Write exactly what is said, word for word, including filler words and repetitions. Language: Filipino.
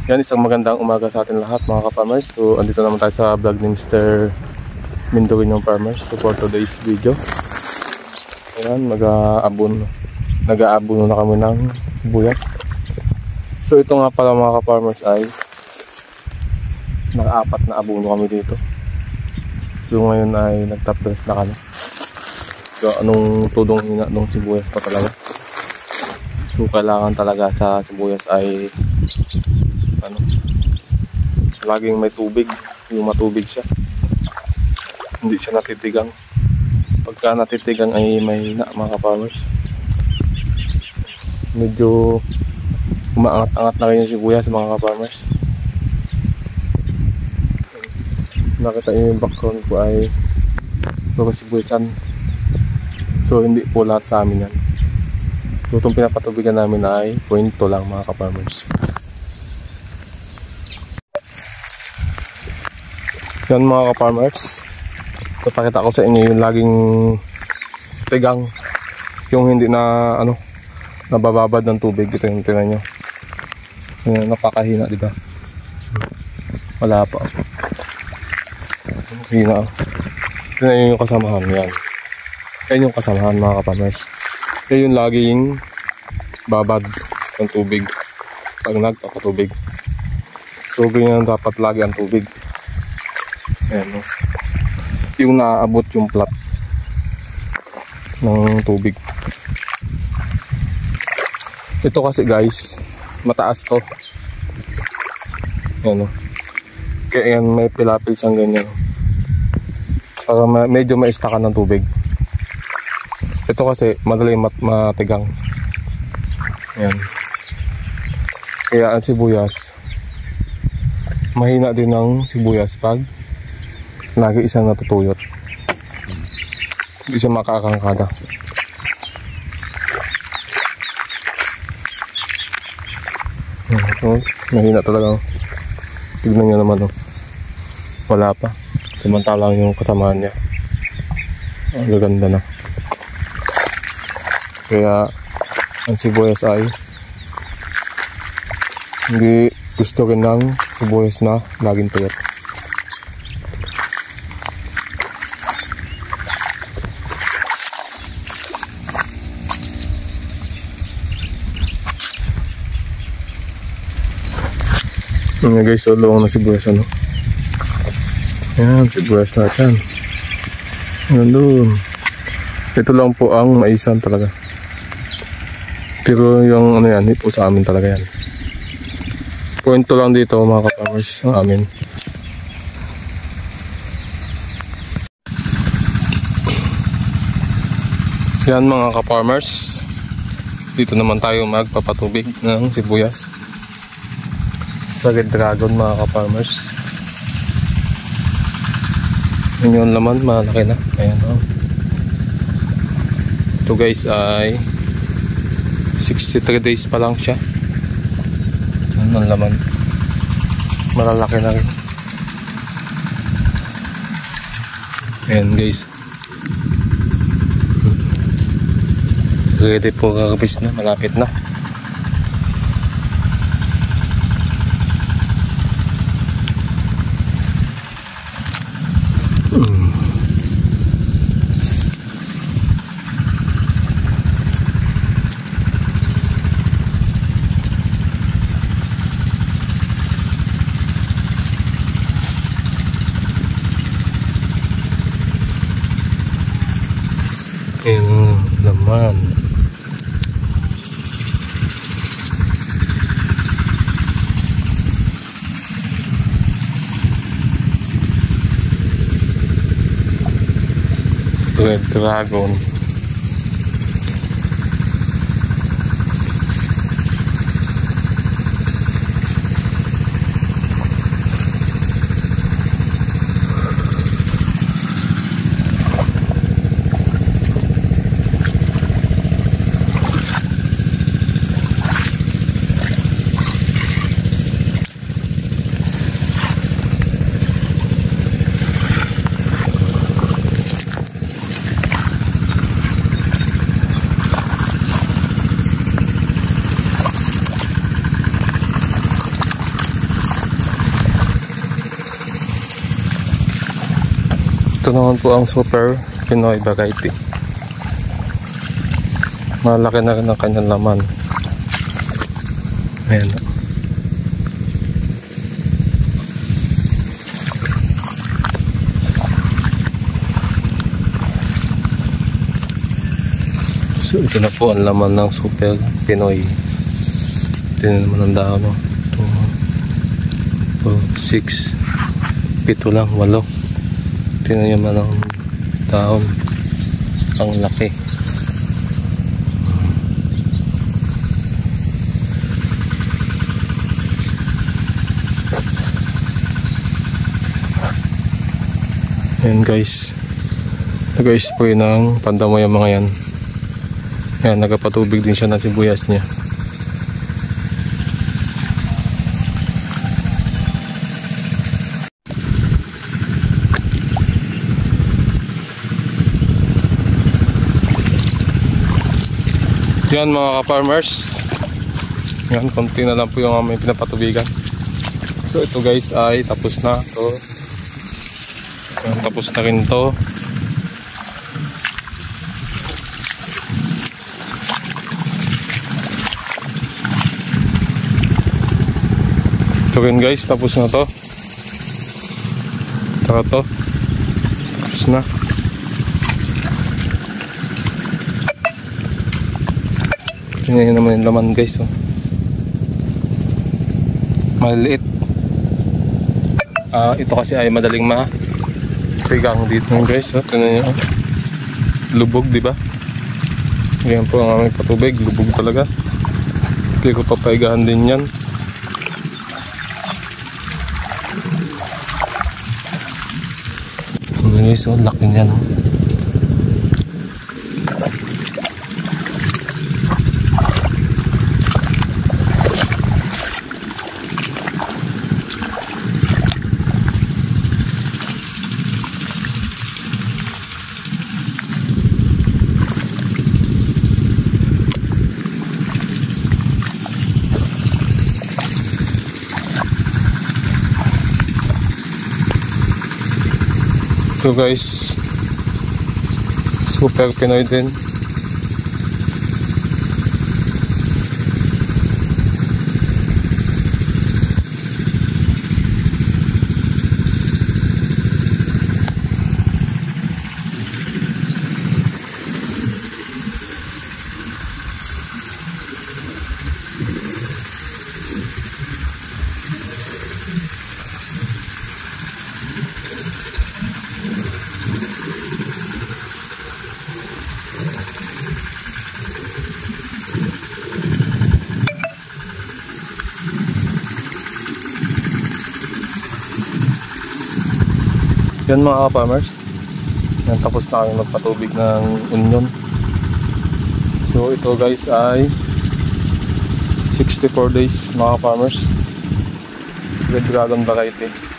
Yan, isang magandang umaga sa atin lahat mga ka-farmers. So andito naman tayo sa vlog ni Mister Mindowinyong Farmers. So for today's video, ayan, mag-aabono nag-aabono na kami ng sibuyas. So ito nga pala mga ka-farmers ay naka-apat na abono kami dito. So ngayon ay nag-top dress na kami. So anong tudong hina ng sibuyas pa talaga. So kailangan talaga sa sibuyas ay ano, laging may tubig, yung matubig siya, hindi siya natitigang. Pagka natitigang ay may na mga farmers, medyo umaangat-angat na rin yung sibuyas mga farmers. Nakita nyo yung background ko ay puro sibuyasan. So hindi po lahat sa amin yan. So itong pinapatubigan namin ay kwento lang mga ka-farmers. Yan mga ka-farmers, papakita ko sa inyo yung laging tigang, yung hindi na ano, nabababad ng tubig. Ito yung tingnan nyo, yung napakahina, diba? Wala pa, hina. Tingnan nyo yung kasamahan. Yan, yan yung kasamahan mga ka-farmers. Yan yung laging babad ng tubig pag nagpapatubig. So ganyan dapat lagi ang tubig. Ayan, no? Yung naaabot yung plat ng tubig. Ito kasi guys, mataas to. Ayan, no? Kaya yan, may pilapil siyang ganyan para ma medyo maistakan ng tubig. Ito kasi madali mat matigang. Ayan. Kaya ang sibuyas, mahina din ng sibuyas pag lagi isang natutuyot. Hindi siya makakangkada. Oh, mahina talaga. Tignan nyo naman, oh. Wala pa. Samantalang yung kasamahan niya, ang gaganda na. Kaya ang sibuyas ay hindi gusto rin ng sibuyas na laging tuyot. Yan guys, so luwang na sibuyas, ano. Yan, sibuyas na dyan. Yan doon. Ito lang po ang maisan talaga. Pero yung ano yan, hindi po sa amin talaga yan. Kwento lang dito mga ka-farmers sa amin. Yan mga ka-farmers, dito naman tayo magpapatubig ng sibuyas sa Red Dragon mga ka-farmers. Yun yung laman, malaki na. Ayan, oh. Ito guys ay sixty-three days pa lang siya. Ano ang laman, malalaki na rin. Ayan guys, ready po kakabis na, malapit na. Hmm. Yung laman, Red Dragon. Ito naman po ang Super Pinoy variety. Malaki na rin ang kanyang laman. Ayan. So ito na po ang laman ng Super Pinoy. Ito na naman ang dahon. two, six, pito lang, walo. Tingnan nyo man ang dahon. Ang laki. Ayan guys. Nag-spray ng pandamoy ang mga yan. Ayan, nagapatubig din siya ng sibuyas niya. Yan mga ka-farmers, yan, konti na lang po yung aming pinapatubigan. So ito guys ay tapos na to. Yan, tapos na rin to. Ito rin guys, tapos na to. Ito to, tapos na. Tingnan nyo naman yung laman guys, oh. Maliit. Uh, ito kasi ay madaling ma-tigang dito guys, oh. Tingnan nyo, oh. Lubog, diba? Ganyan po ang aming patubig, lubog talaga. Hindi ko papaigahan din yan. Tingnan guys, oh, laki niyan, oh. Ito guys, Super Pinoy din. Yan mga ka-farmers, yan, tapos na kami magpatubig ng onion. So ito guys ay sixty-four days mga ka-farmers, Red Dragon variety.